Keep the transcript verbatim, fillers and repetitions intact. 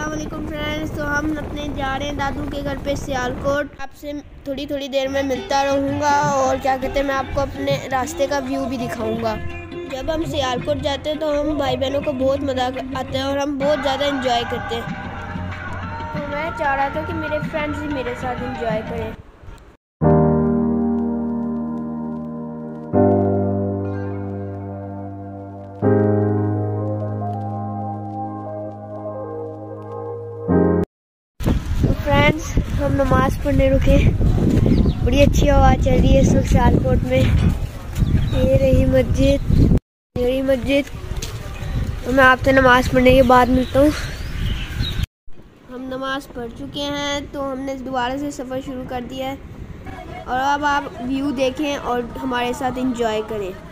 अस्सलाम वालेकुम फ्रेंड्स। तो हम अपने जा रहे हैं दादू के घर पे सियालकोट। आपसे थोड़ी थोड़ी देर में मिलता रहूँगा और क्या कहते हैं मैं आपको अपने रास्ते का व्यू भी दिखाऊंगा। जब हम सियालकोट जाते हैं तो हम भाई बहनों को बहुत मज़ा आता है और हम बहुत ज़्यादा इंजॉय करते हैं। तो मैं चाह रहा था कि मेरे फ्रेंड्स भी मेरे साथ इंजॉय करें। फ्रेंड्स हम नमाज़ पढ़ने रुके, बड़ी अच्छी हवा चल रही है इस वक्त सियालकोट में। ये रही मस्जिद, ये रही मस्जिद। तो मैं आपसे नमाज़ पढ़ने के बाद मिलता हूँ। हम नमाज़ पढ़ चुके हैं तो हमने दोबारा से सफ़र शुरू कर दिया है और अब आप व्यू देखें और हमारे साथ एंजॉय करें।